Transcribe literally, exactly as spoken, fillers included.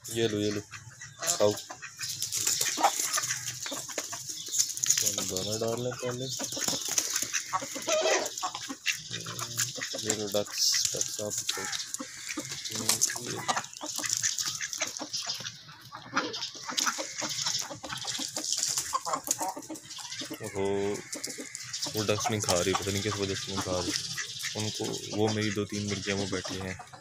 ये लो ये लो खाओ। दाना डाल लें पहले। ये लो डक्स डक्स आप ओहो वो डक्स नहीं खा रही, पता नहीं किस वजह से नहीं खा रही। उनको वो मेरी दो तीन मुर्गियाँ वो बैठी हैं।